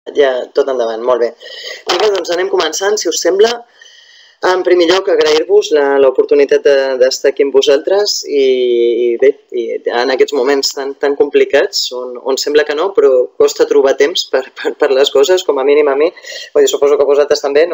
Ja, tot endavant, molt bé. Vinga, doncs anem començant, si us sembla. En primer lloc, agrair-vos l'oportunitat d'estar aquí amb vosaltres i bé, en aquests moments tan complicats, on sembla que no, però costa trobar temps per les coses, com a mínim a mi. Suposo que vosaltres també,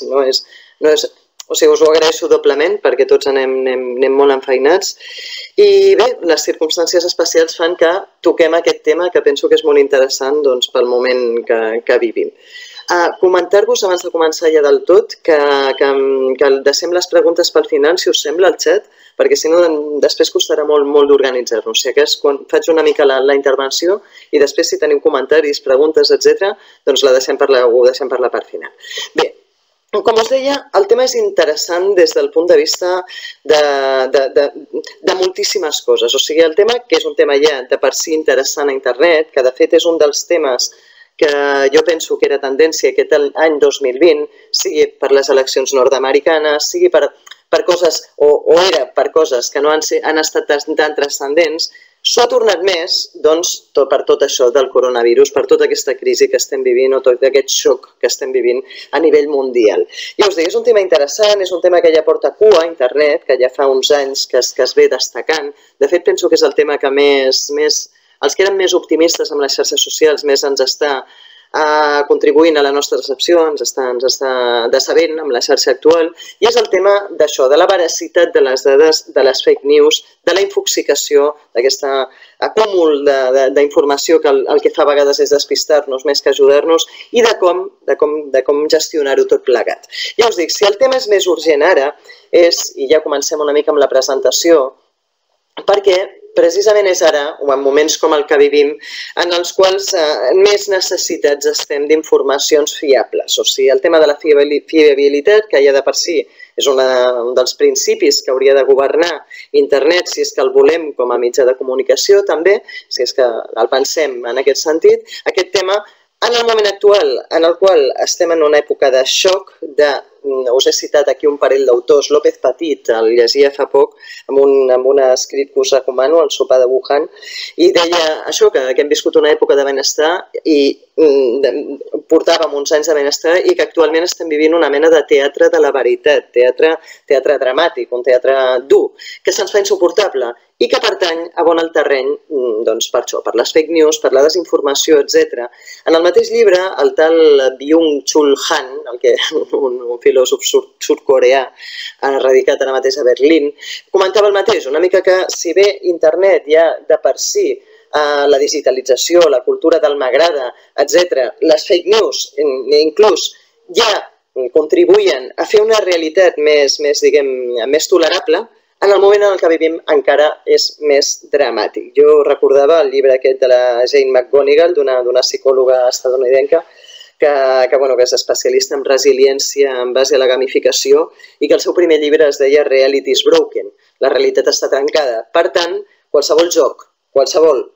o sigui, us ho agraeixo doblement perquè tots anem molt enfeinats. I bé, les circumstàncies especials fan que toquem aquest tema que penso que és molt interessant pel moment que vivim. Comentar-vos, abans de començar ja del tot, que deixem les preguntes pel final, si us sembla, al xat, perquè si no després costarà molt d'organitzar-nos. O sigui, quan faig una mica la intervenció i després si teniu comentaris, preguntes, etc., doncs ho deixem per la part final. Bé, com us deia, el tema és interessant des del punt de vista de moltíssimes coses. O sigui, el tema, que és un tema ja de per si interessant a internet, que de fet és un dels temes que jo penso que era tendència aquest any 2020, sigui per les eleccions nord-americanes, sigui per coses, o era per coses que no han estat tan transcendents, s'ha tornat més per tot això del coronavirus, per tota aquesta crisi que estem vivint o tot aquest xoc que estem vivint a nivell mundial. Ja us dic, és un tema interessant, és un tema que ja porta cua a internet, que ja fa uns anys que es ve destacant. De fet, penso que és el tema que els que eren més optimistes amb les xarxes socials més ens està contribuint a la nostra recepció, ens està decebent amb la xarxa actual, i és el tema d'això, de la veracitat de les dades, de les fake news, de la infoxicació, d'aquest acúmul d'informació que el que fa a vegades és despistar-nos més que ajudar-nos, i de com gestionar-ho tot plegat. Ja us dic, si el tema és més urgent ara, i ja comencem una mica amb la presentació, perquè precisament és ara, o en moments com el que vivim, en els quals més necessitats estem d'informacions fiables. O sigui, el tema de la fiabilitat, que ja de per si és un dels principis que hauria de governar internet, si és que el volem com a mitjà de comunicació també, si és que el pensem en aquest sentit, aquest tema, en el moment actual, en el qual estem en una època de xoc, us he citat aquí un parell d'autors, López Petit, el llegia fa poc, amb un escrit que us recomano, El sopar de Wuhan, i deia això, que hem viscut una època de benestar i portàvem uns anys de benestar i que actualment estem vivint una mena de teatre de la veritat, teatre dramàtic, un teatre dur, que se'ns fa insuportable i que pertany a bon el terreny per això, per les fake news, per la desinformació, etc. En el mateix llibre, el tal Byung-Chul Han, un filòsof sud-coreà radicat ara mateix a Berlín, comentava el mateix, una mica que si bé internet ja de per si la digitalització, la cultura del m'agrada, etc., les fake news, inclús ja contribuïen a fer una realitat més tolerable, en el moment en el que vivim encara és més dramàtic. Jo recordava el llibre aquest de la Jane McGonigal, d'una psicòloga estatunidenca, que és especialista en resiliència en base a la gamificació i que el seu primer llibre es deia Reality is Broken, la realitat està trencada. Per tant, qualsevol joc, qualsevol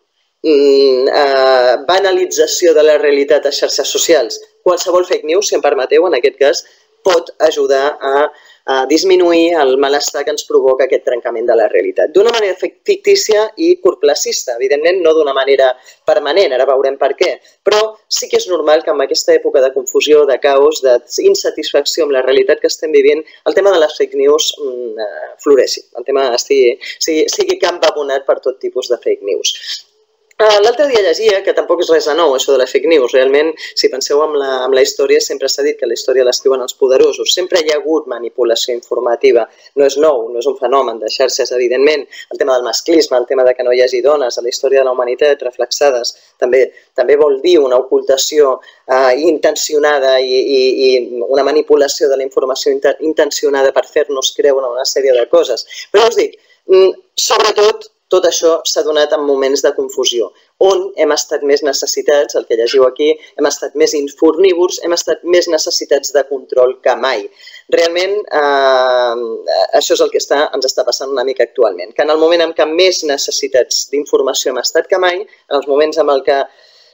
banalització de la realitat a xarxes socials, qualsevol fake news, si em permeteu, en aquest cas, pot ajudar a disminuir el malestar que ens provoca aquest trencament de la realitat. D'una manera fictícia i curtplacista, evidentment no d'una manera permanent, ara veurem per què, però sí que és normal que en aquesta època de confusió, de caos, d'insatisfacció amb la realitat que estem vivint, el tema de les fake news floreixi, el tema sigui camp abonat per tot tipus de fake news. L'altre dia llegia, que tampoc és res de nou, això de la fake news. Realment, si penseu en la història, sempre s'ha dit que la història l'escriuen els poderosos. Sempre hi ha hagut manipulació informativa. No és nou, no és un fenomen de xarxes, evidentment. El tema del masclisme, el tema de que no hi hagi dones a la història de la humanitat reflexades, també vol dir una ocultació intencionada i una manipulació de la informació intencionada per fer-nos creure una sèrie de coses. Però us dic, sobretot, tot això s'ha donat en moments de confusió, on hem estat més necessitats, el que llegiu aquí, hem estat més informívors, hem estat més necessitats de control que mai. Realment, això és el que ens està passant una mica actualment, que en el moment en què més necessitats d'informació hem estat que mai, en els moments en què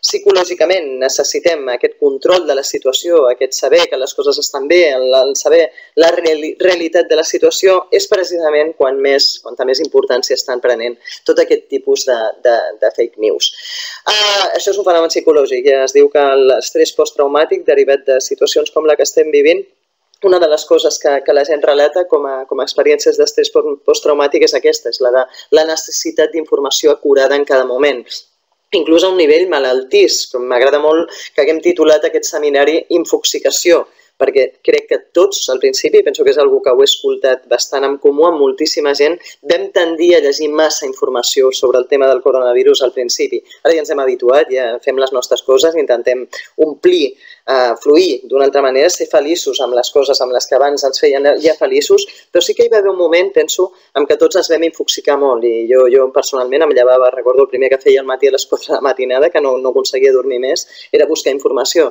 psicològicament necessitem aquest control de la situació, aquest saber que les coses estan bé, el saber la realitat de la situació, és precisament quan més importància estan prenent tot aquest tipus de fake news. Això és un fenomen psicològic, ja es diu que l'estrès posttraumàtic derivat de situacions com la que estem vivint, una de les coses que la gent relata com a experiències d'estrès posttraumàtic és aquesta, és la de la necessitat d'informació acurada en cada moment, inclús a un nivell malaltís. M'agrada molt que haguem titulat aquest seminari Infoxicació, perquè crec que tots, al principi, penso que és una que ho he escoltat bastant en comú amb moltíssima gent, vam tendir a llegir massa informació sobre el tema del coronavirus al principi. Ara ja ens hem habituat, ja fem les nostres coses, intentem omplir, fluir d'una altra manera, ser feliços amb les coses amb les que abans ens feien ja feliços, però sí que hi va haver un moment, penso, en què tots ens vam infoxicar molt i jo personalment em llevava, recordo el primer que feia al matí a les 4 de la matinada, que no aconseguia dormir més, era buscar informació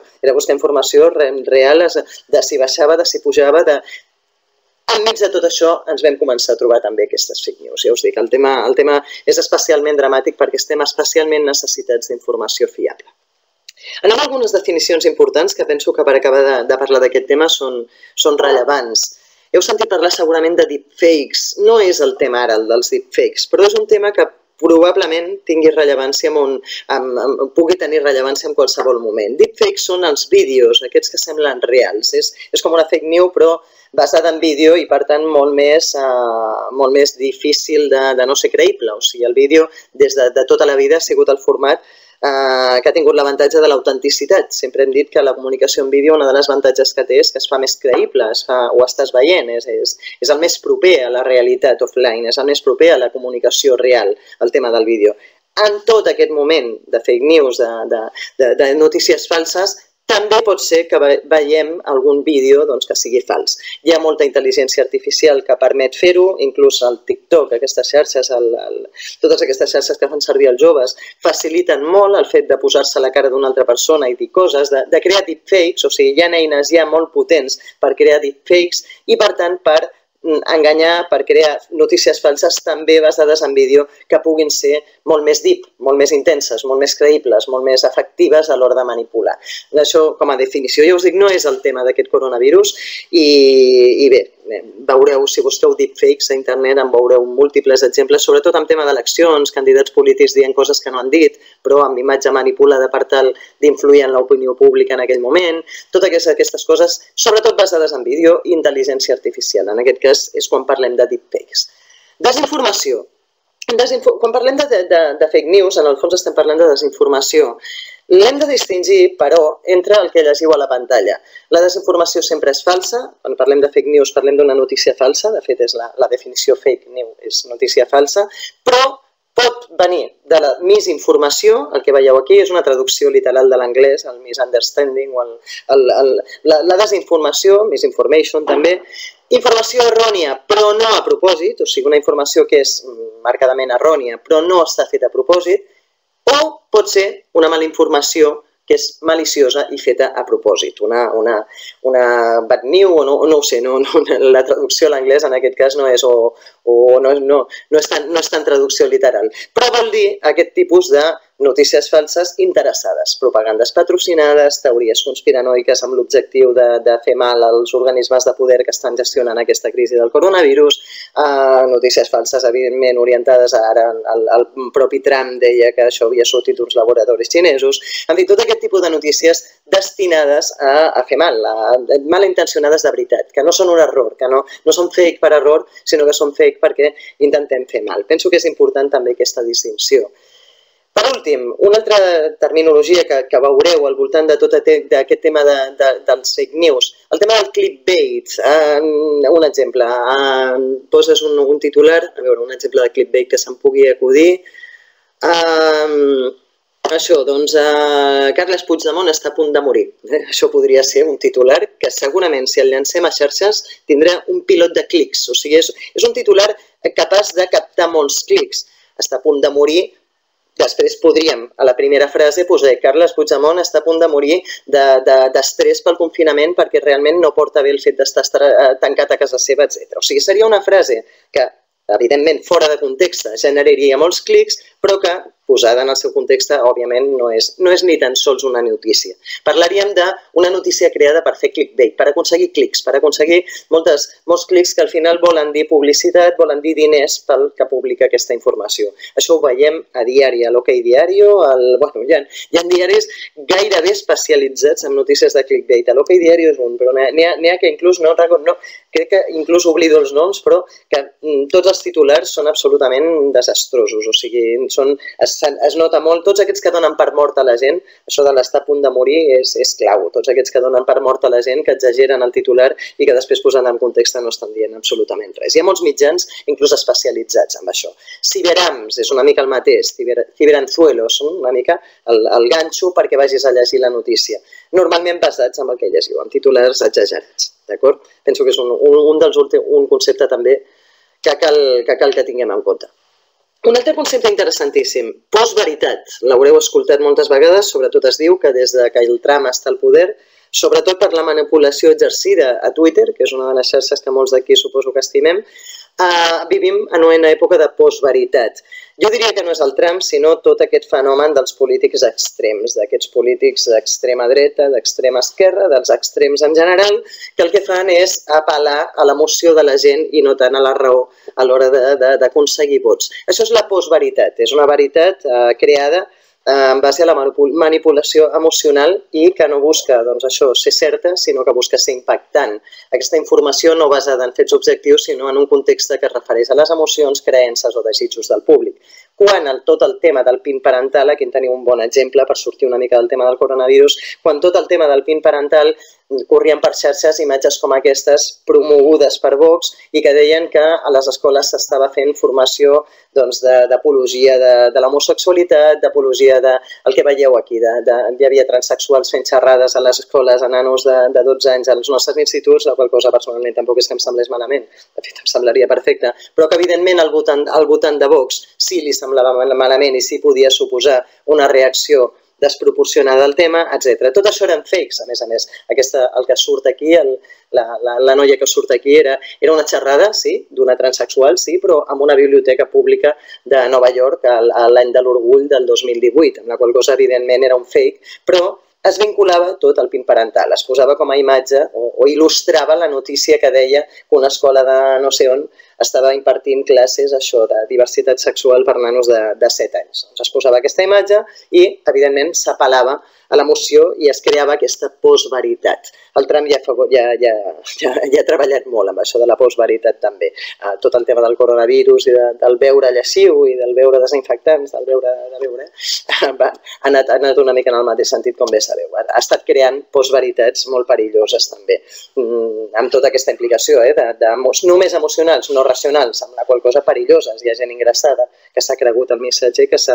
real, de si baixava, de si pujava, enmig de tot això ens vam començar a trobar també aquestes fake news. Ja us dic, el tema és especialment dramàtic perquè estem especialment necessitats d'informació fiable. Anem a algunes definicions importants que penso que per acabar de parlar d'aquest tema són rellevants. Heu sentit parlar segurament de deepfakes. No és el tema ara, el dels deepfakes, però és un tema que probablement tingui rellevància, pugui tenir rellevància en qualsevol moment. Deepfakes són els vídeos, aquests que semblen reals. És com una fake news, però basada en vídeo i, per tant, molt més difícil de no ser creïble. O sigui, el vídeo, des de tota la vida, ha sigut el format que ha tingut l'avantatge de l'autenticitat. Sempre hem dit que la comunicació en vídeo, una de les avantatges que té és que es fa més creïble, ho estàs veient, és el més proper a la realitat offline, és el més proper a la comunicació real, el tema del vídeo. En tot aquest moment de fake news, de notícies falses, també pot ser que veiem algun vídeo que sigui fals. Hi ha molta intel·ligència artificial que permet fer-ho, inclús el TikTok, aquestes xarxes, totes aquestes xarxes que fan servir els joves, faciliten molt el fet de posar-se a la cara d'una altra persona i dir coses, de crear deepfakes, o sigui, hi ha eines ja molt potents per crear deepfakes i, per tant, per enganyar, per crear notícies falses també basades en vídeo que puguin ser molt més deep, molt més intenses, molt més creïbles, molt més efectives a l'hora de manipular. Això, com a definició, ja us dic, no és el tema d'aquest coronavirus i bé, veureu, si busqueu deepfakes a internet, en veureu múltiples exemples, sobretot en tema d'eleccions, candidats polítics dient coses que no han dit, però amb imatge manipulada per tal d'influir en l'opinió pública en aquell moment. Totes aquestes coses, sobretot basades en vídeo i intel·ligència artificial. En aquest cas és quan parlem de deepfakes. Desinformació. Quan parlem de fake news, en el fons estem parlant de desinformació. L'hem de distingir, però, entre el que llegiu a la pantalla. La desinformació sempre és falsa. Quan parlem de fake news parlem d'una notícia falsa. De fet, és la definició fake news, és notícia falsa. Però pot venir de la misinformació. El que veieu aquí és una traducció literal de l'anglès, el misunderstanding o la desinformació, misinformation també. Informació errònia, però no a propòsit, o sigui, una informació que és marcadament errònia, però no està feta a propòsit, o pot ser una mala informació que és maliciosa i feta a propòsit. Una bad news, o no ho sé, la traducció a l'anglès en aquest cas no és tan traducció literal, però vol dir aquest tipus de notícies falses interessades, propagandes patrocinades, teories conspiranoiques amb l'objectiu de fer mal als organismes de poder que estan gestionant aquesta crisi del coronavirus, notícies falses, evidentment, orientades ara, el propi Trump deia que això havia sortit d'uns laboratoris xinesos, en fi, tot aquest tipus de notícies destinades a fer mal, malintencionades de veritat, que no són un error, que no són fake per error, sinó que són fake perquè intentem fer mal. Penso que és important també aquesta distinció. Per últim, una altra terminologia que veureu al voltant de tot aquest tema dels fake news, el tema del clickbait. Un exemple, poses un titular, a veure, un exemple de clickbait que se'm pugui acudir. Això, doncs, Carles Puigdemont està a punt de morir. Això podria ser un titular que segurament, si el llancem a xarxes, tindrà un pilot de clics. O sigui, és un titular capaç de captar molts clics. Està a punt de morir. Després podríem, a la primera frase, posar Carles Puigdemont està a punt de morir d'estrès pel confinament perquè realment no porta bé el fet d'estar tancat a casa seva, etc. O sigui, seria una frase que, evidentment, fora de context, generaria molts clics, però que posada en el seu context, òbviament no és ni tan sols una notícia. Parlaríem d'una notícia creada per fer clickbait, per aconseguir clics, per aconseguir molts clics que al final volen dir publicitat, volen dir diners pel que publica aquesta informació. Això ho veiem a diari, a l'Ok Diario, hi ha diaris gairebé especialitzats en notícies de clickbait. A l'Ok Diario és un, però n'hi ha que inclús crec que inclús oblido els noms, però que tots els titulars són absolutament desastrosos, o sigui, es nota molt, tots aquests que donen per mort a la gent, això de l'estar a punt de morir és clau, tots aquests que donen per mort a la gent, que exageren el titular i que després posant en context no estan dient absolutament res. Hi ha molts mitjans inclús especialitzats en això. Ciberams és una mica el mateix, ciberanzuelos, una mica el ganxo perquè vagis a llegir la notícia. Normalment basats en el que llegiu, amb titulars exagerats, d'acord? Penso que és un concepte també que cal que tinguem en compte. Un altre concepte interessantíssim, postveritat. L'haureu escoltat moltes vegades, sobretot es diu que des que el Trump està al poder, sobretot per la manipulació exercida a Twitter, que és una de les xarxes que molts d'aquí suposo que estimem, vivim en una època de postveritat. Jo diria que no és el Trump, sinó tot aquest fenomen dels polítics extrems, d'aquests polítics d'extrema dreta, d'extrema esquerra, dels extrems en general, que el que fan és apel·lar a l'emoció de la gent i no tant a la raó a l'hora d'aconseguir vots. Això és la postveritat, és una veritat creada en base a la manipulació emocional i que no busca ser certa, sinó que busca ser impactant. Aquesta informació no basada en fets objectius, sinó en un context que es refereix a les emocions, creences o desitjos del públic. Quan tot el tema del PIN parental, aquí en teniu un bon exemple per sortir una mica del tema del coronavirus, quan tot el tema del PIN parental corrien per xarxes imatges com aquestes promogudes per Vox i que deien que a les escoles s'estava fent formació d'apologia de l'homosexualitat, d'apologia del que veieu aquí, hi havia transsexuals fent xerrades a les escoles a nanos de 12 anys als nostres instituts, la qual cosa personalment tampoc és que em semblés malament, de fet em semblaria perfecte, però que evidentment al votant de Vox sí li semblava malament i sí podia suposar una reacció desproporcionada al tema, etc. Tot això eren fakes, a més. El que surt aquí, la noia que surt aquí era una xerrada, sí, d'una transsexual, sí, però amb una biblioteca pública de Nova York l'any de l'orgull del 2018, amb la qual cosa evidentment era un fake, però es vinculava tot al PIN parental, es posava com a imatge o il·lustrava la notícia que deia que una escola de no sé on estava impartint classes de diversitat sexual per nanos de 7 anys. Es posava aquesta imatge i, evidentment, s'apel·lava a l'emoció i es creava aquesta postveritat. El Trump ja ha treballat molt amb això de la postveritat també. Tot el tema del coronavirus i del beure lleixiu i del beure desinfectants, del beure ha anat una mica en el mateix sentit, com bé sabeu. Ha estat creant postveritats molt perilloses també, amb tota aquesta implicació només emocionals, no racionals, amb la qual cosa perilloses. Hi ha gent ingressada que s'ha cregut el missatge i que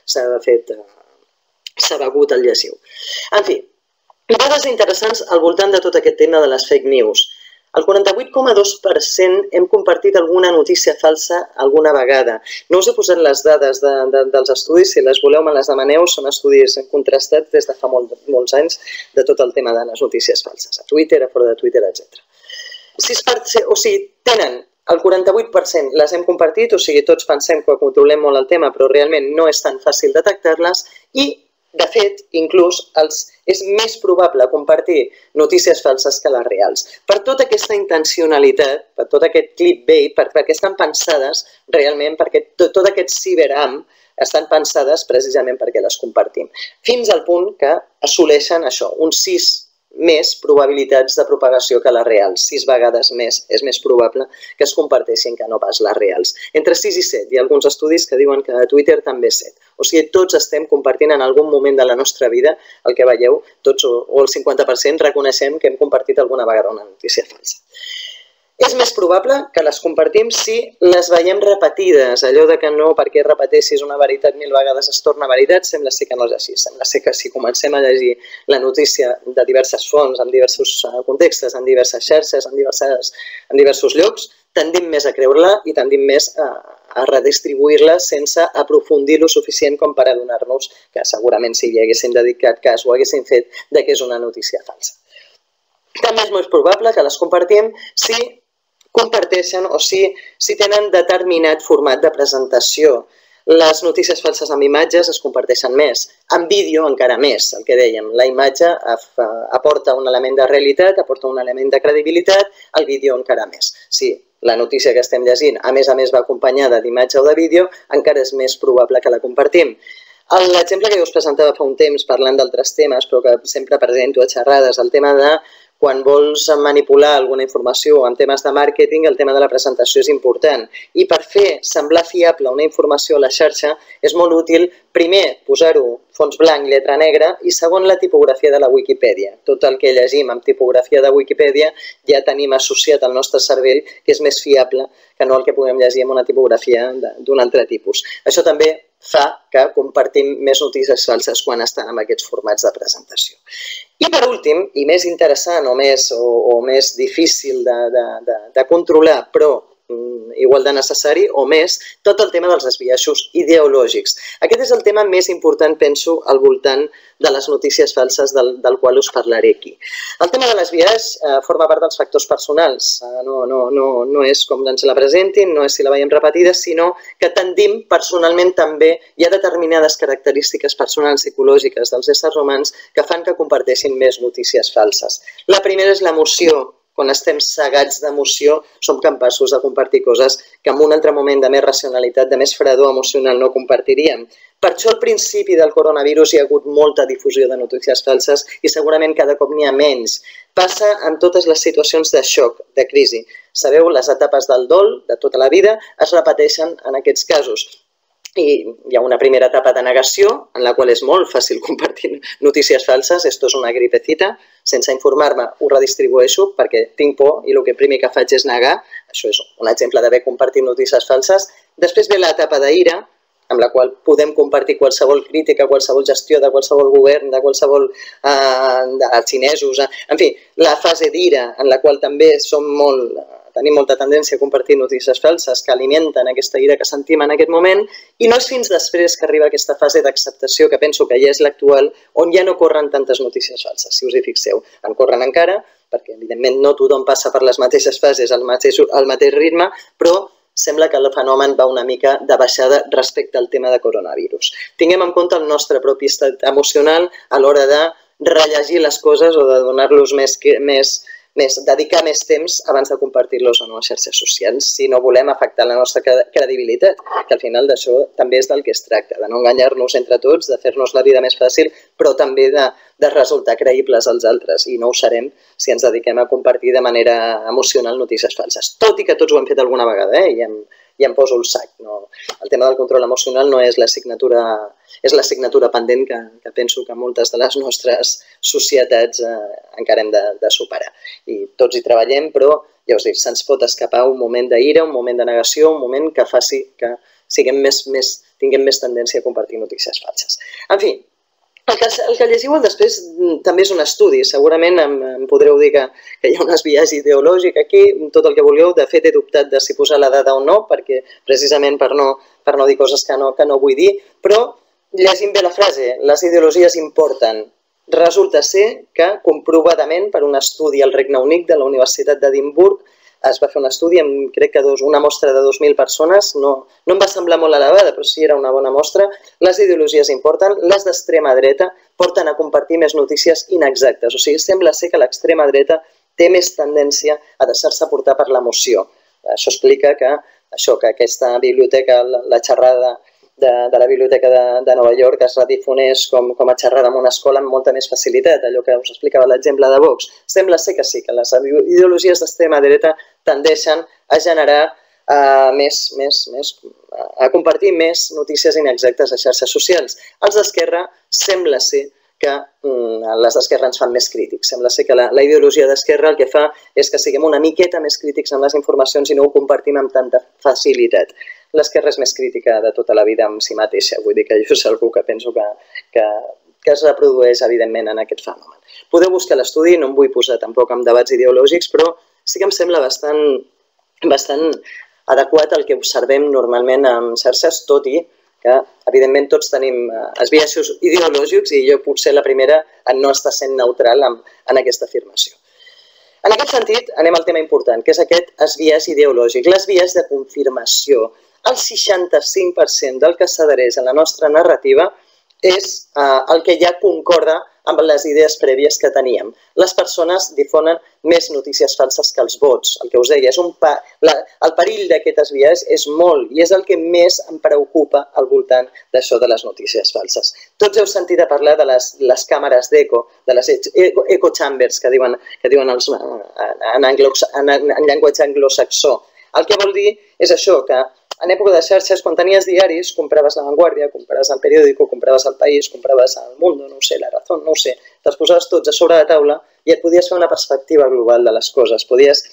s'ha begut el lleixiu. En fi, dades interessants al voltant de tot aquest tema de les fake news. El 48,2% hem compartit alguna notícia falsa alguna vegada. No us he posat les dades dels estudis, si les voleu me les demaneu, són estudis contrastats des de fa molts anys de tot el tema de les notícies falses, a Twitter, a fora de Twitter, etc. O sigui, tenen el 48% les hem compartit, o sigui, tots pensem que controlem molt el tema, però realment no és tan fàcil detectar-les i, de fet, inclús és més probable compartir notícies falses que les reals. Per tota aquesta intencionalitat, per tot aquest clickbait, perquè estan pensades realment, perquè tot aquest ciberam estan pensades precisament perquè les compartim. Fins al punt que assoleixen això, un 6 més probabilitats de propagació que les reals. 6 vegades més és més probable que es comparteixin que no pas les reals. Entre 6 i 7. Hi ha alguns estudis que diuen que a Twitter també 7. O sigui, tots estem compartint en algun moment de la nostra vida el que veieu, tots o el 50% reconeixem que hem compartit alguna vegada una notícia falsa. És més probable que les compartim si les veiem repetides. Allò de que no, perquè repeteixis una veritat 1000 vegades es torna veritat, sembla ser que no és així. Sembla ser que si comencem a llegir la notícia de diverses fonts, en diversos contextes, en diverses xarxes, en diversos llocs, tendim més a creure-la i tendim més a redistribuir-la sense aprofundir lo suficient com per adonar-nos que segurament si hi haguéssim dedicat cas o haguéssim fet de que és una notícia falsa. També és molt probable que les compartim si comparteixen o si tenen determinat format de presentació. Les notícies falses amb imatges es comparteixen més. En vídeo encara més, el que dèiem. La imatge aporta un element de realitat, aporta un element de credibilitat, el vídeo encara més. Si la notícia que estem llegint, a més va acompanyada d'imatge o de vídeo, encara és més probable que la compartim. L'exemple que jo us presentava fa un temps parlant d'altres temes, però que sempre presento a xerrades, el tema de quan vols manipular alguna informació en temes de màrqueting, el tema de la presentació és important. I per fer semblar fiable una informació a la xarxa és molt útil, primer, posar-ho fons blanc, lletra negra, i segon, la tipografia de la Wikipedia. Tot el que llegim amb tipografia de Wikipedia ja tenim associat al nostre cervell que és més fiable que no el que puguem llegir amb una tipografia d'un altre tipus. Això també fa que compartim més notícies falses quan estan en aquests formats de presentació. I per últim, i més interessant o més difícil de controlar, però igual de necessari o més, tot el tema dels esbiaixos ideològics. Aquest és el tema més important, penso, al voltant de les notícies falses del qual us parlaré aquí. El tema de l'esbiaix forma part dels factors personals. No és com ens la presentin, no és si la veiem repetida, sinó que tendim personalment també, hi ha determinades característiques personals psicològiques dels éssers humans que fan que comparteixin més notícies falses. La primera és l'emoció. Quan estem cegats d'emoció, som capaços de compartir coses que en un altre moment de més racionalitat, de més fredor emocional no compartiríem. Per això al principi del coronavirus hi ha hagut molta difusió de notícies falses i segurament cada cop n'hi ha menys. Passa en totes les situacions de xoc, de crisi. Sabeu, les etapes del dol de tota la vida es repeteixen en aquests casos. I hi ha una primera etapa de negació, en la qual és molt fàcil compartir notícies falses. Esto és una gripecita. Sense informar-me ho redistribueixo perquè tinc por i el primer que faig és negar. Això és un exemple d'haver compartit notícies falses. Després ve l'etapa d'ira, amb la qual podem compartir qualsevol crítica, qualsevol gestió de qualsevol govern, de qualsevol dels xinesos. En fi, la fase d'ira, en la qual també tenim molta tendència a compartir notícies falses que alimenten aquesta ira que sentim en aquest moment, i no és fins després que arriba aquesta fase d'acceptació, que penso que ja és l'actual, on ja no corren tantes notícies falses, si us hi fixeu. En corren encara, perquè evidentment no tothom passa per les mateixes fases al mateix ritme, però sembla que el fenomen va una mica de baixada respecte al tema de coronavirus. Tinguem en compte el nostre propi estat emocional a l'hora de rellegir les coses o de donar-los dedicar més temps abans de compartir-los en les xarxes socials, si no volem afectar la nostra credibilitat, que al final d'això també és del que es tracta, de no enganyar-nos entre tots, de fer-nos la vida més fàcil, però també de resultar creïbles als altres, i no ho serem si ens dediquem a compartir de manera emocional notícies falses. Tot i que tots ho hem fet alguna vegada, i em poso el sac. El tema del control emocional no és l'assignatura pendent que penso que moltes de les nostres societats encara hem de superar. I tots hi treballem, però ja us dic, se'ns pot escapar un moment d'ira, un moment de negació, un moment que faci que tinguem més tendència a compartir notícies falses. En fi, el que llegiu després també és un estudi. Segurament em podreu dir que hi ha un esbiaix ideològic aquí, tot el que vulgueu. De fet, he dubtat de si posar la dada o no, perquè precisament per no dir coses que no vull dir, però llegim bé la frase, les ideologies importen. Resulta ser que, comprovadament, per un estudi al Regne Unit de la Universitat d'Edimburg, es va fer un estudi amb, crec que una mostra de 2.000 persones, no em va semblar molt elevada, però sí era una bona mostra. Les ideologies importen, les d'extrema dreta porten a compartir més notícies inexactes. O sigui, sembla ser que l'extrema dreta té més tendència a deixar-se portar per l'emoció. Això explica que aquesta biblioteca, la xerrada de la Biblioteca de Nova York es redifonés com a xerrada en una escola amb molta més facilitat, allò que us explicava l'exemple de Vox. Sembla ser que sí, que les ideologies d'extrema dreta tendeixen a generar a compartir més notícies inexactes a xarxes socials. Els d'esquerra sembla ser que les d'esquerra ens fan més crítics. Sembla ser que la ideologia d'esquerra el que fa és que siguem una miqueta més crítics amb les informacions i no ho compartim amb tanta facilitat. L'esquerra és més crítica de tota la vida amb si mateixa. Vull dir que jo soc algú que penso que es reprodueix, evidentment, en aquest fenomen. Podeu buscar l'estudi, no em vull posar tampoc en debats ideològics, però sí que em sembla bastant adequat al que observem normalment en xarxes, tot i que, evidentment, tots tenim esbiaixos ideològics i jo potser la primera en no estar sent neutral en aquesta afirmació. En aquest sentit, anem al tema important, que és aquest esbiaix ideològic, l'esbiaix de confirmació. el 65% del que s'adhereix a la nostra narrativa és el que ja concorda amb les idees prèvies que teníem. Les persones difonen més notícies falses que els vots. El que us deia, el perill d'aquestes vies és molt i és el que més em preocupa al voltant d'això de les notícies falses. Tots heu sentit a parlar de les càmeres d'eco, de les echo chambers que diuen en llenguatge anglosaxó. El que vol dir és això, que en època de xarxes, quan tenies diaris, compraves La Vanguardia, compraves El Periódico, compraves El País, compraves El Mundo, no ho sé, La Razón, no ho sé, te'ls posaves tots a sobre de taula i et podies fer una perspectiva global de les coses,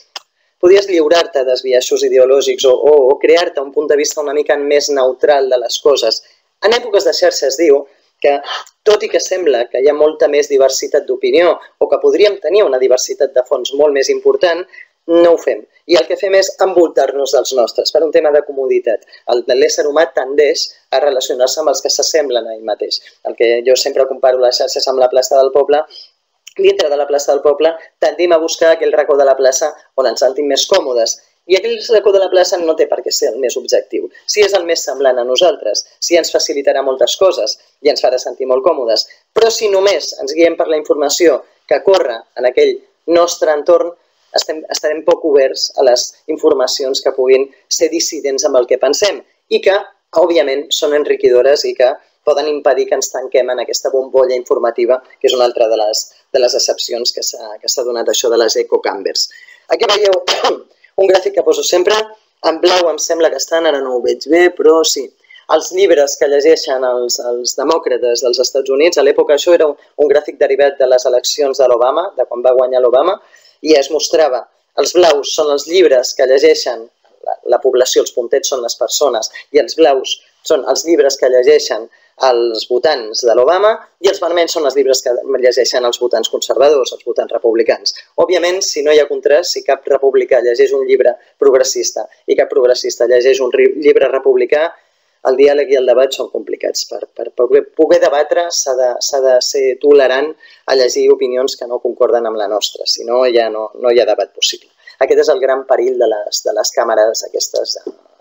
podies lliurar-te dels biaixos ideològics o crear-te un punt de vista una mica més neutral de les coses. En èpoques de xarxes diu que, tot i que sembla que hi ha molta més diversitat d'opinió o que podríem tenir una diversitat de fons molt més important, no ho fem. I el que fem és envoltar-nos dels nostres, per un tema de comoditat. L'ésser humà tendeix a relacionar-se amb els que s'assemblen a ell mateix. El que jo sempre comparo les xarxes amb la plaça del poble, dintre de la plaça del poble tendim a buscar aquell racó de la plaça on ens sentim més còmodes. I aquell racó de la plaça no té per què ser el més objectiu. Si és el més semblant a nosaltres, si ens facilitarà moltes coses i ens farà sentir molt còmodes. Però si només ens guiem per la informació que corre en aquell nostre entorn, estarem poc oberts a les informacions que puguin ser dissidents amb el que pensem i que, òbviament, són enriquidores i que poden impedir que ens tanquem en aquesta bombolla informativa, que és una altra de les excepcions que s'ha donat això de les echo chambers. Aquí veieu un gràfic que poso sempre, en blau em sembla que estan, ara no ho veig bé, però sí. Els llibres que llegeixen els demòcrates dels Estats Units, a l'època això era un gràfic derivat de les eleccions de l'Obama, de quan va guanyar l'Obama, i es mostrava, els blaus són els llibres que llegeixen la població, els puntets són les persones, i els blaus són els llibres que llegeixen els votants de l'Obama i els vermells són els llibres que llegeixen els votants conservadors, els votants republicans. Òbviament, si no hi ha contrast, si cap republicà llegeix un llibre progressista i cap progressista llegeix un llibre republicà, el diàleg i el debat són complicats. Per poder debatre s'ha de ser tolerant a llegir opinions que no concorden amb la nostra, si no ja no hi ha debat possible. Aquest és el gran perill de les càmeres aquestes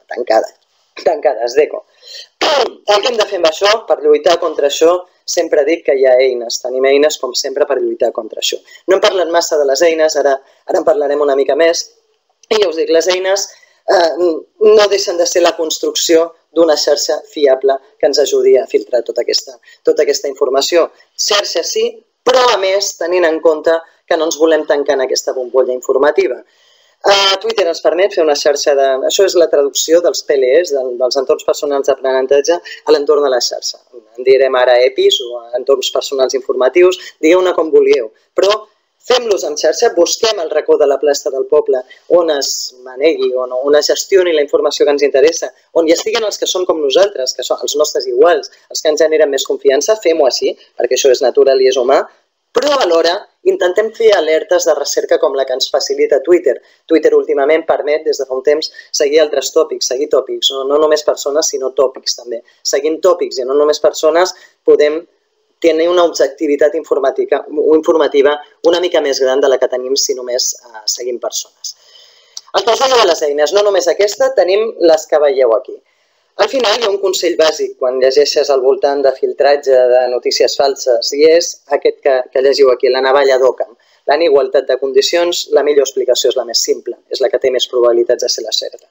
tancades d'eco. El que hem de fer amb això, per lluitar contra això, sempre dic que hi ha eines, tenim eines com sempre per lluitar contra això. No hem parlat massa de les eines, ara en parlarem una mica més, i ja us dic, les eines no deixen de ser la construcció d'una xarxa fiable que ens ajudi a filtrar tota aquesta informació. Xarxa sí, però a més tenint en compte que no ens volem tancar en aquesta bombolla informativa. Twitter ens permet fer una xarxa de... Això és la traducció dels PLEs, dels entorns personals d'aprenentatge, a l'entorn de la xarxa. En direm ara EPIs o entorns personals informatius, digueu-ne com vulgueu. Però fem-los en xarxa, busquem el racó de la plaça del poble on es manegui, on es gestioni la informació que ens interessa, on hi estiguen els que són com nosaltres, que són els nostres iguals, els que ens generen més confiança, fem-ho així, perquè això és natural i és humà, però alhora intentem fer alertes de recerca com la que ens facilita Twitter. Twitter últimament permet, des de fa un temps, seguir altres tòpics, seguir tòpics, no només persones, sinó tòpics també. Seguint tòpics i no només persones, podem tenir una objectivitat informativa una mica més gran de la que tenim si només seguim persones. El que us deia de les eines, no només aquesta, tenim les que veieu aquí. Al final hi ha un consell bàsic quan llegeixes al voltant de filtratge de notícies falses i és aquest que llegiu aquí, la navalla d'Occam. En igualtat de condicions, la millor explicació és la més simple, és la que té més probabilitats de ser la certa.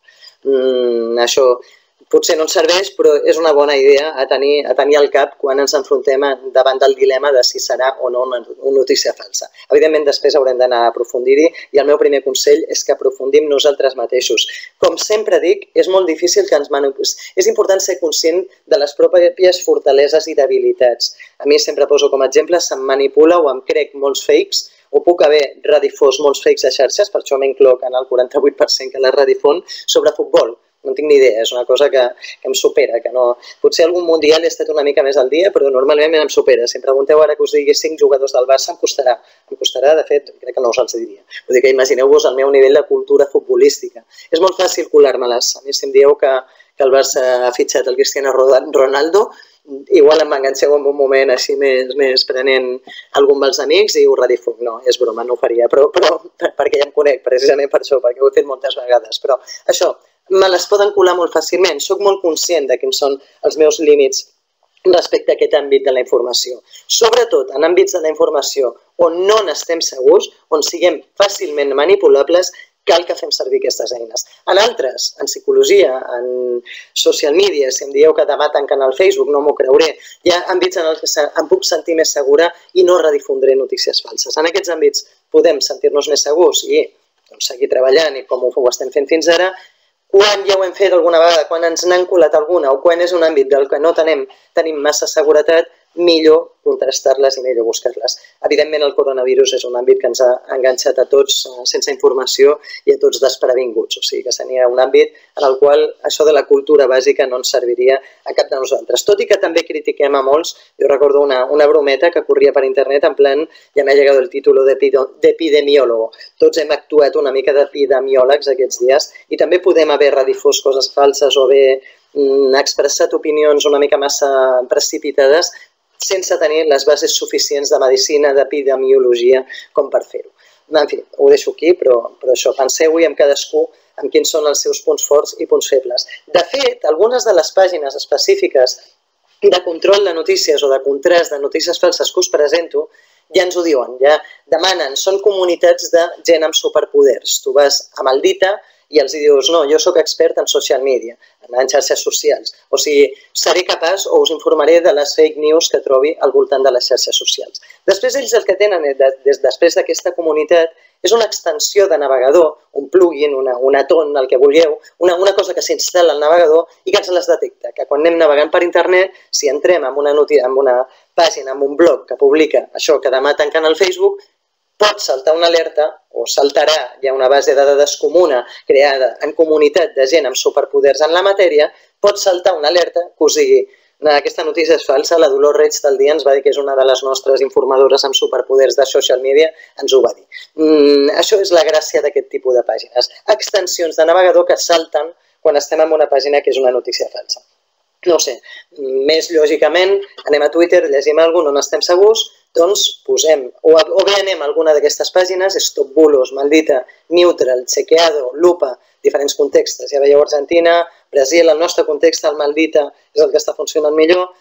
Això potser no ens serveix, però és una bona idea a tenir al cap quan ens enfrontem davant del dilema de si serà o no una notícia falsa. Evidentment, després haurem d'anar a aprofundir-hi i el meu primer consell és que aprofundim nosaltres mateixos. Com sempre dic, és molt difícil que ens manipulin. És important ser conscient de les pròpies fortaleses i debilitats. A mi sempre poso com a exemple, se'm manipula o em crec molts fakes o puc haver redifós molts fakes a xarxes, per això m'incloc en el 48% que les redifon, sobre futbol. No en tinc ni idea, és una cosa que em supera, que no... Potser algun mundial he estat una mica més al dia, però normalment em supera. Si em pregunteu ara que us digui 5 jugadors del Barça, em costarà. Em costarà, de fet, crec que no us els diria. Vull dir que imagineu-vos el meu nivell de cultura futbolística. És molt fàcil colar-me-les. A mi si em dieu que el Barça ha fitxat el Cristiano Ronaldo, igual em enganxeu en un moment així més prenent algun dels amics i ho redifuc. No, és broma, no ho faria, però perquè ja em conec, precisament per això, perquè ho he fet moltes vegades. Però això, me les poden colar molt fàcilment. Soc molt conscient de quins són els meus límits respecte a aquest àmbit de la informació. Sobretot en àmbits de la informació on no n'estem segurs, on siguem fàcilment manipulables, cal que fem servir aquestes eines. En altres, en psicologia, en social media, si em dieu que demà tanquen el Facebook, no m'ho creuré. Hi ha àmbits en els que em puc sentir més segura i no redifondré notícies falses. En aquests àmbits podem sentir-nos més segurs i seguir treballant i com ho estem fent fins ara. Quan ja ho hem fet alguna vegada, quan ens n'han colat alguna o quan és un àmbit del que no tenim massa seguretat, millor contrastar-les i millor buscar-les. Evidentment, el coronavirus és un àmbit que ens ha enganxat a tots sense informació i a tots desprevinguts. O sigui que seria un àmbit en el qual això de la cultura bàsica no ens serviria a cap de nosaltres. Tot i que també critiquem a molts, jo recordo una brometa que corria per internet en plan, ja m'ha llegat el títol d'epidemiòlogo. Tots hem actuat una mica d'epidemiòlegs aquests dies i també podem haver redifós coses falses o haver expressat opinions una mica massa precipitades sense tenir les bases suficients de medicina, d'epidemiologia, com per fer-ho. En fi, ho deixo aquí, però això, penseu-hi amb cadascú amb quins són els seus punts forts i punts febles. De fet, algunes de les pàgines específiques de control de notícies o de contrast de notícies falses que us presento ja ens ho diuen, ja demanen, són comunitats de gent amb superpoders. Tu vas a Maldita i els dius, no, jo sóc expert en social media, en xarxes socials. O sigui, seré capaç o us informaré de les fake news que trobi al voltant de les xarxes socials. Després ells el que tenen després d'aquesta comunitat és una extensió de navegador, un plugin, una ton, el que vulgueu, una cosa que s'instal·la al navegador i que ens les detecta, que quan anem navegant per internet, si entrem en una pàgina, en un blog que publica això que demà tanquen al Facebook, pot saltar una alerta o saltarà, hi ha una base de dades comuna creada en comunitat de gent amb superpoders en la matèria, pot saltar una alerta que us digui aquesta notícia és falsa, la Dolors Reig del dia ens va dir que és una de les nostres informadores amb superpoders de social media, ens ho va dir. Això és la gràcia d'aquest tipus de pàgines. Extensions de navegador que salten quan estem en una pàgina que és una notícia falsa. No sé, més lògicament, anem a Twitter, llegim alguna cosa, no n'estem segurs, doncs posem, o bé anem a alguna d'aquestes pàgines, Stop Bulos, Maldita, Neutral, Chequeado, Lupa, diferents contextos. Ja veieu Argentina, Brasil, el nostre context, el Maldita és el que està funcionant millor,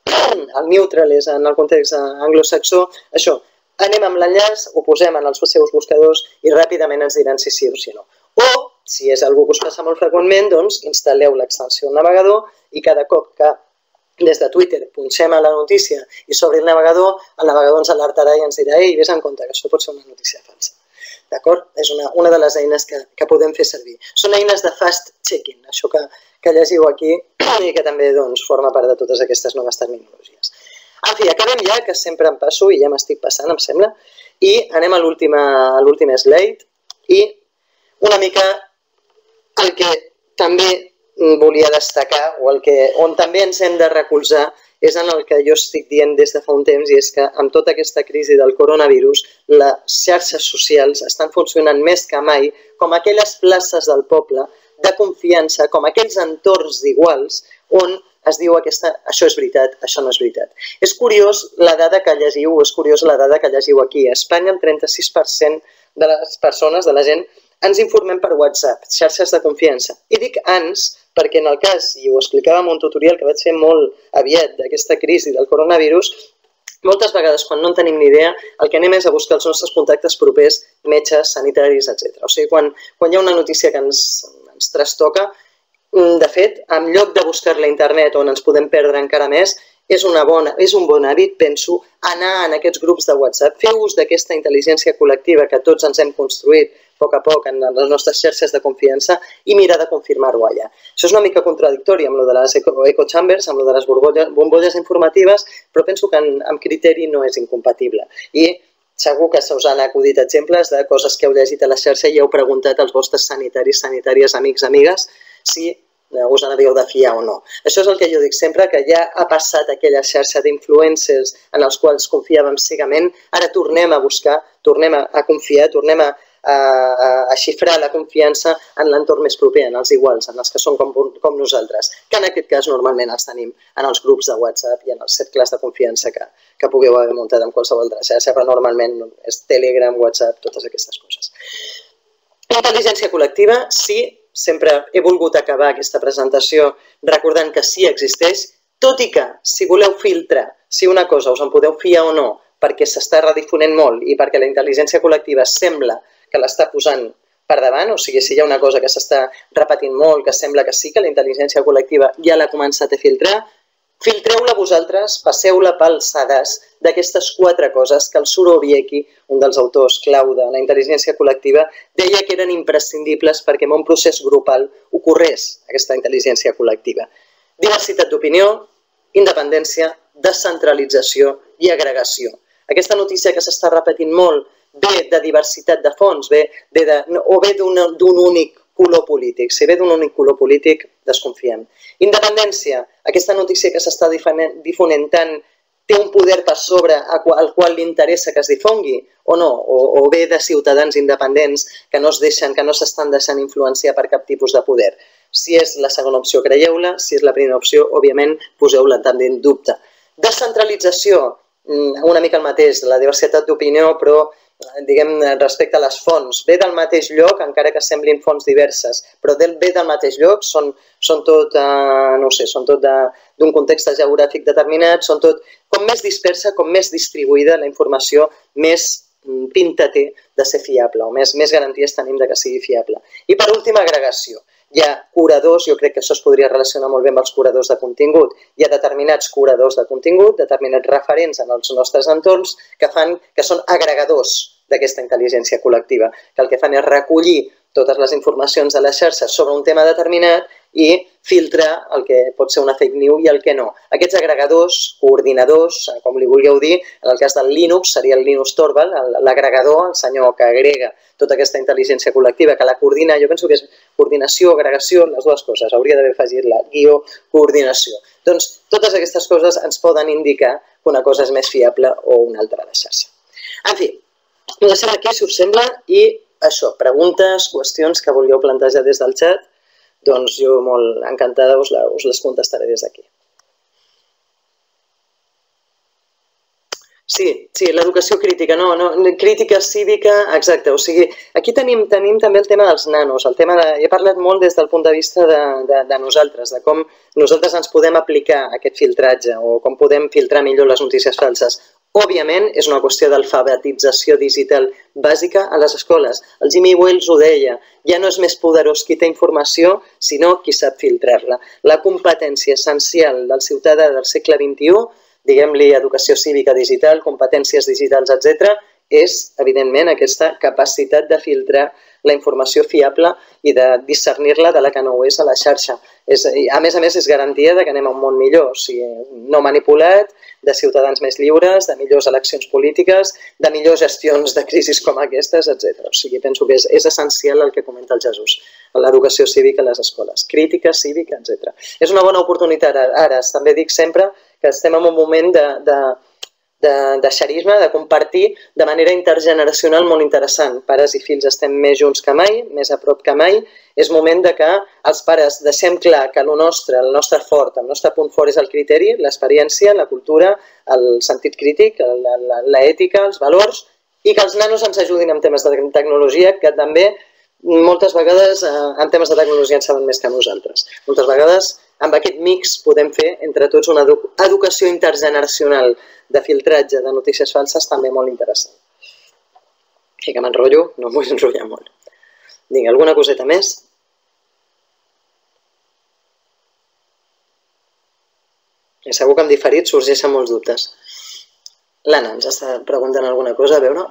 el Neutral és en el context anglosaxó, això. Anem amb l'enllaç, ho posem en els seus buscadors i ràpidament ens diran si sí o si no. O, si és algú que us passa molt freqüentment, doncs instal·leu l'extensió al navegador i cada cop que des de Twitter punxem a la notícia i s'obri el navegador ens alertarà i ens dirà ei, vés en compte que això pot ser una notícia falsa. D'acord? És una de les eines que podem fer servir. Són eines de fast-checking, això que llegiu aquí i que també forma part de totes aquestes noves terminologies. En fi, acabem ja, que sempre em passo i ja m'estic passant, em sembla, i anem a l'últim slide i una mica el que també volia destacar o on també ens hem de recolzar és en el que jo estic dient des de fa un temps i és que amb tota aquesta crisi del coronavirus les xarxes socials estan funcionant més que mai com aquelles places del poble de confiança, com aquells entorns d'iguals on es diu això és veritat, això no és veritat. És curiós la dada que llegiu, aquí. A Espanya el 36% de les persones, de la gent, ens informem per WhatsApp, xarxes de confiança. I dic ens perquè en el cas, i ho explicava en un tutorial que vaig fer molt aviat d'aquesta crisi del coronavirus, moltes vegades quan no en tenim ni idea, el que anem és a buscar els nostres contactes propers, metges, sanitaris, etc. O sigui, quan hi ha una notícia que ens trastoca, de fet, en lloc de buscar-la a internet on ens podem perdre encara més, és un bon hàbit, penso, anar en aquests grups de WhatsApp, fer ús d'aquesta intel·ligència col·lectiva que tots ens hem construït a poc en les nostres xarxes de confiança i mirar de confirmar-ho allà. Això és una mica contradictori amb el de les echo chambers, amb el de les bombolles informatives, però penso que amb criteri no és incompatible. I segur que se us han acudit exemples de coses que heu llegit a la xarxa i heu preguntat als vostres sanitaris, sanitàries, amics, amigues, si us n'havíeu de fiar o no. Això és el que jo dic sempre, que ja ha passat aquella xarxa d'influencers en els quals confiàvem cegament, ara tornem a buscar, tornem a confiar, tornem a xifrar la confiança en l'entorn més proper, en els iguals, en els que són com nosaltres, que en aquest cas normalment els tenim en els grups de WhatsApp i en els cercles de confiança que pugueu haver muntat en qualsevol altra xarxa, però normalment és Telegram, WhatsApp, totes aquestes coses. Intel·ligència col·lectiva, sí, sempre he volgut acabar aquesta presentació recordant que sí existeix, tot i que, si voleu filtrar si una cosa us en podeu fiar o no, perquè s'està redifonent molt i perquè la intel·ligència col·lectiva sembla que l'està posant per davant, o sigui, si hi ha una cosa que s'està repetint molt, que sembla que sí, que la intel·ligència col·lectiva ja l'ha començat a filtrar, filtreu-la vosaltres, passeu-la pels sedàs d'aquestes 4 coses que el Surowiecki, un dels autors clau de la intel·ligència col·lectiva, deia que eren imprescindibles perquè en un procés grupal ocorrés aquesta intel·ligència col·lectiva. Diversitat d'opinió, independència, descentralització i agregació. Aquesta notícia que s'està repetint molt ve de diversitat de fons, o ve d'un únic color polític. Si ve d'un únic color polític, desconfiem. Independència, aquesta notícia que s'està difonent tant, té un poder per sobre al qual li interessa que es difongui o no? O ve de ciutadans independents que no s'estan deixant influenciar per cap tipus de poder. Si és la segona opció, creieu-la. Si és la primera opció, òbviament, poseu-la també en dubte. Descentralització, una mica el mateix, la diversitat d'opinió, però diguem, respecte a les fonts, ve del mateix lloc, encara que semblin fonts diverses, però ve del mateix lloc, són tot, no sé, són tot d'un context geogràfic determinat, són tot, com més dispersa, com més distribuïda la informació, més pinta té de ser fiable, o més garanties tenim de que sigui fiable. I per últim, agregació. Hi ha curadors, jo crec que això es podria relacionar molt bé amb els curadors de contingut, hi ha determinats curadors de contingut, determinats referents en els nostres entorns que són agregadors d'aquesta intel·ligència col·lectiva, que el que fan és recollir totes les informacions de les xarxes sobre un tema determinat i filtrar el que pot ser una fake news i el que no. Aquests agregadors, coordinadors, com li vulgueu dir, en el cas del Linux seria el Linus Torvald, l'agregador, el senyor que agrega tota aquesta intel·ligència col·lectiva, que la coordina, jo penso que és coordinació, agregació, les dues coses, hauria d'haver afegit la guió, coordinació. Doncs totes aquestes coses ens poden indicar que una cosa és més fiable o una altra a la xarxa. En fi, ho deixem aquí, si us sembla, i això, preguntes, qüestions que vulgueu plantejar des del xat, doncs jo molt encantada us les contestaré des d'aquí. Sí, l'educació crítica, crítica cívica, exacte, o sigui, aquí tenim també el tema dels nanos, he parlat molt des del punt de vista de nosaltres, de com nosaltres ens podem aplicar aquest filtratge o com podem filtrar millor les notícies falses. Òbviament, és una qüestió d'alfabetització digital bàsica a les escoles. El Jimmy Wales ho deia, ja no és més poderós qui té informació, sinó qui sap filtrar-la. La competència essencial del ciutadà del segle XXI, diguem-li educació cívica digital, competències digitals, etc., és, evidentment, aquesta capacitat de filtrar la informació fiable i de discernir-la de la que no ho és a la xarxa. A més, és garantia que anem a un món millor, o sigui, no manipulat, de ciutadans més lliures, de millors eleccions polítiques, de millors gestions de crisis com aquestes, etc. O sigui, penso que és essencial el que comenta el Jesús, l'educació cívica a les escoles, crítica, cívica, etc. És una bona oportunitat. Ara, també dic sempre que estem en un moment de xerisme, de compartir de manera intergeneracional molt interessant. Pares i fills estem més junts que mai, més a prop que mai. És moment que els pares deixem clar que el nostre fort, el nostre punt fort és el criteri, l'experiència, la cultura, el sentit crític, l'ètica, els valors, i que els nanos ens ajudin en temes de tecnologia, que també moltes vegades en temes de tecnologia en saben més que nosaltres. Moltes vegades amb aquest mix podem fer entre tots una educació intergeneracional de filtratge de notícies falses també molt interessant. Així que m'enrotllo, no em vull enrotllar molt. Vinga, alguna coseta més? I segur que en diferit sorgeixen molts dubtes. L'Anna ens està preguntant alguna cosa, a veure.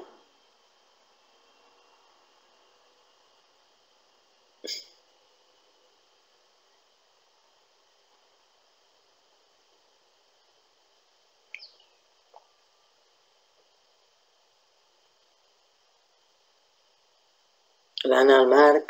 L'Anna, el Marc...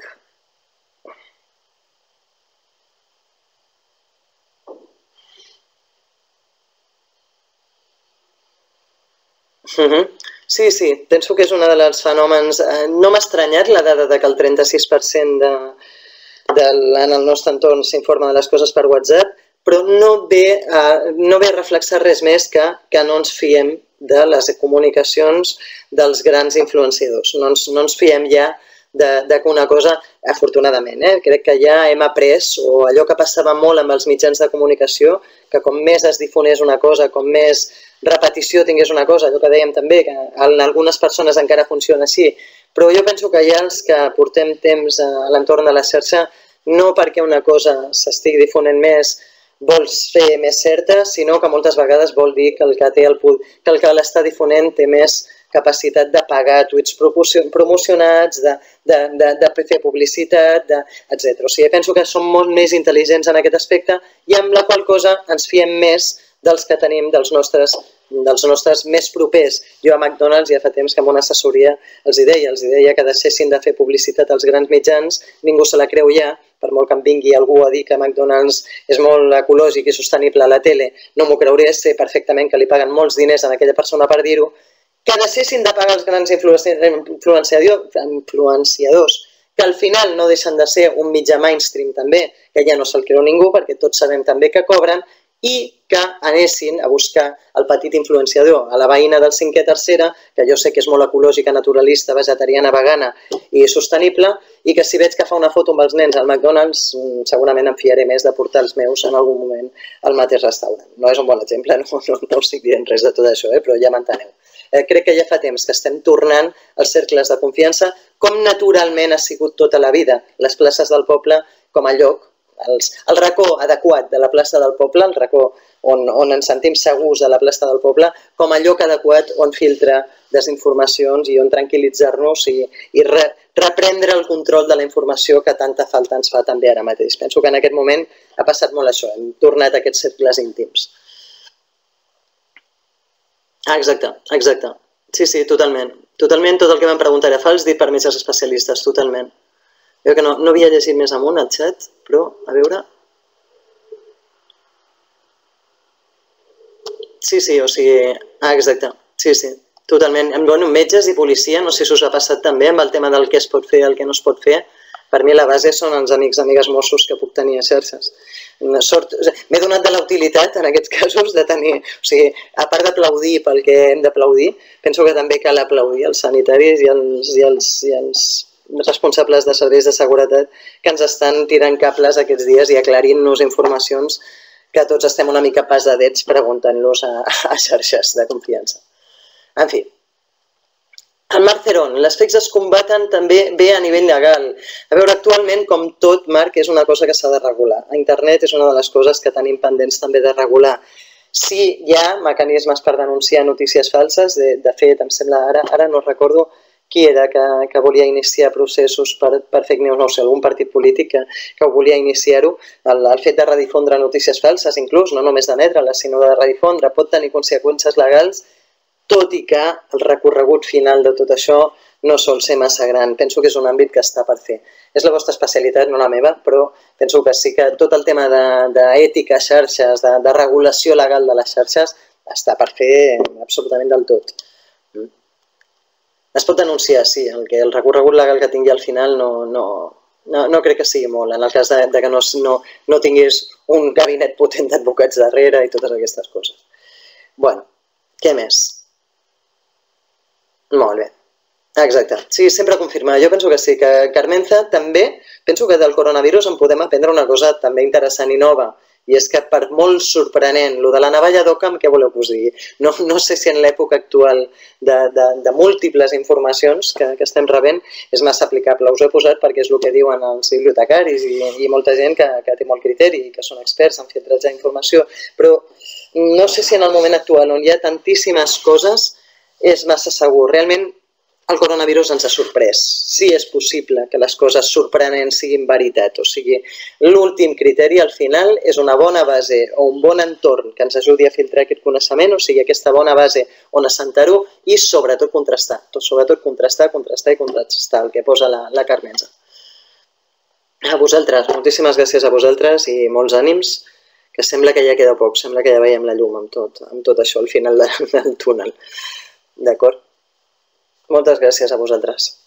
Sí, penso que és un dels fenòmens... No m'ha estranyat la dada que el 36% en el nostre entorn s'informa de les coses per WhatsApp, però no ve a reflexar res més que no ens fiem de les comunicacions dels grans influenciadors. No ens fiem ja que una cosa, afortunadament, crec que ja hem après, o allò que passava molt amb els mitjans de comunicació, que com més es difonés una cosa, com més repetició tingués una cosa, allò que dèiem també, que en algunes persones encara funciona així, però jo penso que ja els que portem temps a l'entorn de la xarxa, no perquè una cosa s'estigui difonent més vols fer més certa, sinó que moltes vegades vol dir que el que l'està difonent té més capacitat de pagar tuits promocionats, de fer publicitat, etc. O sigui, penso que som molt més intel·ligents en aquest aspecte i amb la qual cosa ens fiem més dels que tenim, dels nostres més propers. Jo a McDonald's ja fa temps que en una assessoria els deia que deixessin de fer publicitat als grans mitjans, ningú se la creu ja, per molt que em vingui algú a dir que McDonald's és molt ecològic i sostenible a la tele, no m'ho creuré, sé perfectament que li paguen molts diners a aquella persona per dir-ho, que deixessin de pagar els grans influenciadors, que al final no deixen de ser un mitjà mainstream també, que ja no se'l creu ningú perquè tots sabem també que cobren, i que anessin a buscar el petit influenciador, a la veïna del 5è tercera, que jo sé que és molt ecològica, naturalista, vegetariana, vegana i sostenible, i que si veig que fa una foto amb els nens al McDonald's, segurament em fiaré més de portar els meus en algun moment al mateix restaurant. No és un bon exemple, no us estic dient res de tot això, però ja m'enteneu. Crec que ja fa temps que estem tornant als cercles de confiança, com naturalment ha sigut tota la vida, les places del poble com a lloc, el racó adequat de la plaça del poble, el racó on ens sentim segurs a la plaça del poble, com a lloc adequat on filtrar desinformacions i on tranquil·litzar-nos i reprendre el control de la informació que tanta falta ens fa també ara mateix. Penso que en aquest moment ha passat molt això, hem tornat a aquests cercles íntims. Exacte. Sí, totalment. Totalment tot el que vam preguntar era fals dit per metges especialistes, totalment. Jo que no havia llegit més amunt al xat, però, a veure... Sí, o sigui... exacte. Sí, totalment. Bueno, metges i policia, no sé si us ha passat també amb el tema del què es pot fer i el que no es pot fer. Per mi la base són els amics, amigues Mossos que puc tenir a xarxes. M'he donat de la utilitat, en aquests casos, de tenir... O sigui, a part d'aplaudir pel que hem d'aplaudir, penso que també cal aplaudir els sanitaris i els responsables de serveis de seguretat que ens estan tirant cables aquests dies i aclarint-nos informacions que tots estem una mica pesadets preguntant-los a xarxes de confiança. En fi. El Marc Cerón, les fakes es combaten també bé a nivell legal. A veure, actualment, com tot, Marc, és una cosa que s'ha de regular. A internet és una de les coses que tenim pendents també de regular. Sí, hi ha mecanismes per denunciar notícies falses. De fet, em sembla, ara no recordo qui era que volia iniciar processos per fake news, no sé, algun partit polític que volia iniciar-ho. El fet de redifondre notícies falses, inclús, no només d'emetre-les, sinó de redifondre, pot tenir conseqüències legals, tot i que el recorregut final de tot això no sol ser massa gran. Penso que és un àmbit que està per fer. És la vostra especialitat, no la meva, però penso que sí que tot el tema d'ètica, xarxes, de regulació legal de les xarxes, està per fer absolutament del tot. Es pot denunciar, sí, el recorregut legal que tingui al final no crec que sigui molt, en el cas que no tingués un gabinet potent d'advocats darrere i totes aquestes coses. Bueno, què més? Molt bé. Exacte. Sí, sempre confirmar. Jo penso que sí, que Carmenza també, penso que del coronavirus en podem aprendre una cosa també interessant i nova, i és que per molt sorprenent, el de la navalla d'Occam, què voleu que us digui? No sé si en l'època actual de múltiples informacions que estem rebent és massa aplicable. Us ho he posat perquè és el que diuen els bibliotecaris i molta gent que té molt criteri i que són experts en filtratge d'informació, però no sé si en el moment actual on hi ha tantíssimes coses és massa segur. Realment el coronavirus ens ha sorprès. Sí, és possible que les coses sorprenents siguin veritat. O sigui, l'últim criteri al final és una bona base o un bon entorn que ens ajudi a filtrar aquest coneixement, o sigui, aquesta bona base on assentar-ho i sobretot contrastar. Sobretot contrastar el que posa la Carmenza. A vosaltres, moltíssimes gràcies a vosaltres i molts ànims, que sembla que ja queda poc, sembla que ja veiem la llum amb tot això al final del túnel. D'acord? Moltes gràcies a vosaltres.